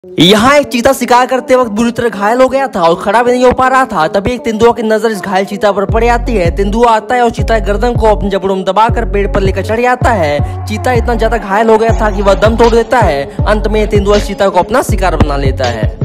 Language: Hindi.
यहाँ एक चीता शिकार करते वक्त बुरी तरह घायल हो गया था और खड़ा भी नहीं हो पा रहा था। तभी एक तेंदुआ की नजर इस घायल चीता पर पड़ जाती है। तेंदुआ आता है और चीता की गर्दन को अपने जबड़ों में दबाकर पेड़ पर लेकर चढ़ जाता है। चीता इतना ज्यादा घायल हो गया था कि वह दम तोड़ देता है। अंत में तेंदुआ चीता को अपना शिकार बना लेता है।